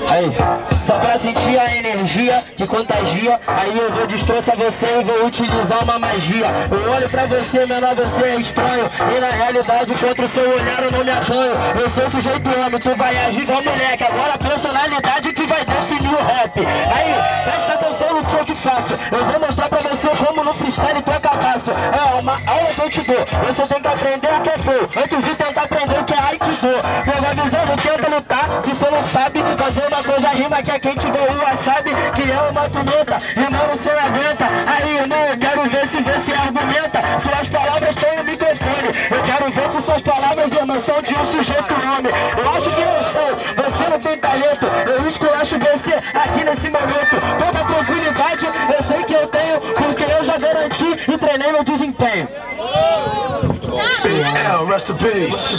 Aí, só pra sentir a energia que contagia, aí eu vou destroçar você e vou utilizar uma magia. Eu olho pra você, menor, você é estranho, e na realidade contra o seu olhar eu não me acanho. Eu sou sujeito homem, tu vai agir igual moleque. Agora a personalidade que vai definir o rap. Aí, presta atenção no que eu te faço. Eu vou mostrar pra você como no freestyle tu é capaço. É uma aula que eu te dou. Você tem que aprender o que é flow antes de tentar aprender o que é aikido. Pega a visão, não tenta lutar se você não sabe fazer uma coisa rima que é quem te deu sabe que é uma pimenta, rimando você não aguenta. Aí, irmão, eu quero ver se você argumenta. Suas palavras estão no microfone. Eu quero ver se suas palavras, irmão, são de um sujeito homem. Eu acho que não são, você não tem talento. Eu esculacho você aqui nesse momento. Toda tranquilidade eu sei que eu tenho, porque eu já garanti e treinei meu desempenho. Rest in peace.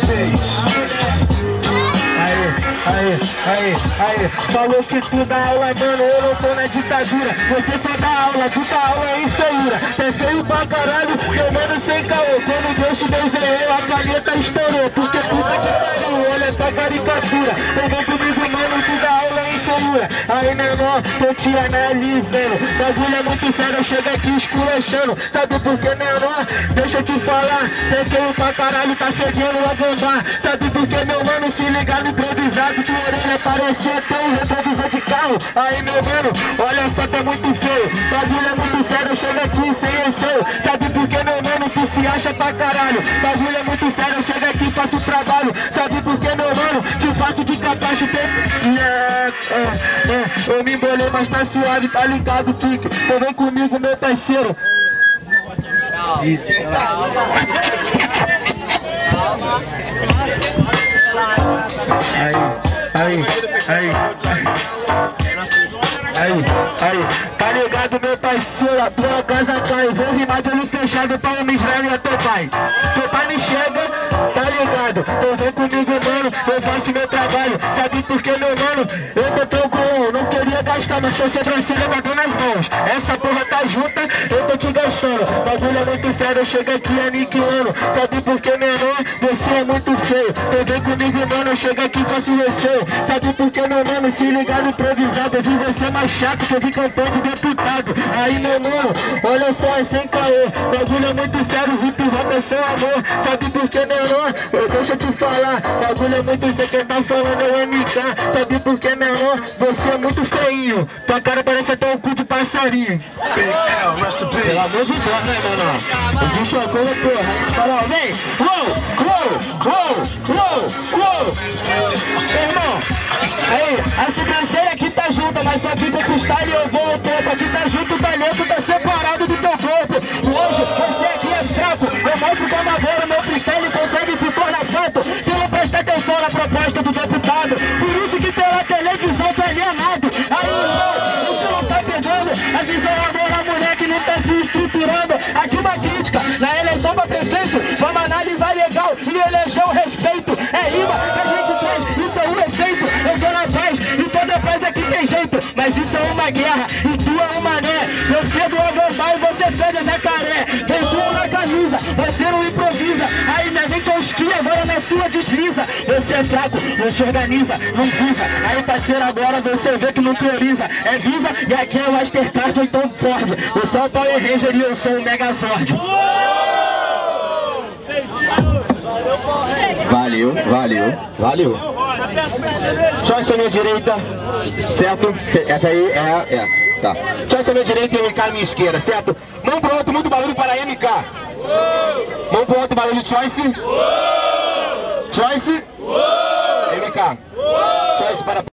Aí, falou que tu dá aula, mano, eu não tô na ditadura. Você só dá aula, tu dá aula é infeiura. É feio pra caralho, meu mano sem caô. Quando Deus te desenhou, a caneta estourou. Porque puta que pariu, olha essa caricatura. Então vem comigo, mano, tu dá aula é infeiura. Aí, menor, tô te analisando. Bagulho é muito sério, eu chego aqui esculachando. Sabe por que, menor? Deixa eu te falar. É feio pra caralho, tá fedendo a gambá. Sabe por que, meu mano, se ligar no improvisado, tua orelha parecia ter um retrovisor de carro. Aí, meu mano, olha só, tá muito feio. Bagulho é muito sério, eu chego aqui sem receio. Sabe por que, meu mano, tu se acha pra caralho? Bagulho é muito sério, eu chego aqui e faço o trabalho. Sabe por que, meu mano, te faço de capacho? Eu me embolei, mas tá suave, tá ligado, pique. Então vem comigo, meu parceiro. Aí, tá ligado, meu parceiro, a tua casa cai. Vou rimar de olho fechado pra um Israel e a teu pai. Teu pai me chega, tá ligado? Então vem comigo, mano, eu faço meu trabalho. Sabe por que, meu mano? Eu tô tranquilo, não queria gastar, mas tô sobrancelha batendo nas mãos. Essa porra tá junta, eu tô te gastando. Bagulho é muito sério, eu chego aqui aniquilando. Sabe por que, menor? Você é muito feio. Então vem comigo, mano, eu chego aqui e faço receio. Sabe por que, meu mano? Se ligar no improvisado, eu vi você mais chato que eu vi campanha de deputado. Aí, meu mano, olha só, é sem caô. Bagulho é muito sério, hip hop é seu amor. Sabe por que, menor? Deixa eu te falar. Bagulho é muito sério, quem tá falando é o MK. Sabe por que, menor? Você é muito feinho. Tua cara parece até um cu de passarinho. Pelo amor de Deus, né, menor? Existe uma coisa, porra. A gente fala, ó, vem. Uou. Irmão, aí, a sobrancelha aqui tá junta, mas só aqui pro freestyle eu vou ao topo. Aqui tá junto, o talento tá separado do teu corpo. Hoje, você aqui é fraco. Eu mostro como agora o meu freestyle consegue se tornar fato. Se não prestar atenção na proposta do deputado. Por isso que pela televisão tu é alienado. Aí, irmão, você não tá pegando a visão agora, a mulher que não tá se estruturando. Aqui uma crítica, na eleição pra prefeito, vamos analisar legal e eleger o respeito. É rima que a gente traz, isso é um efeito. Eu tô na paz e toda paz aqui tem jeito. Mas isso é uma guerra e tu é um mané. Eu cedo a gambá e você fede a jacaré. Vem tu na camisa, você não improvisa. Aí minha gente é o esqui, agora na sua desliza. Você é fraco, não se organiza, não visa. Aí parceiro, agora você vê que não prioriza. É Visa e aqui é o Mastercard ou então Ford. Eu sou o Power Ranger e eu sou o Megazord. Valeu. Choice à minha direita, certo? Essa aí é. Tá. Choice à minha direita e MK à minha esquerda, certo? Mão pro alto, muito barulho para MK. Mão pro alto, barulho Choice. Choice. MK. Choice para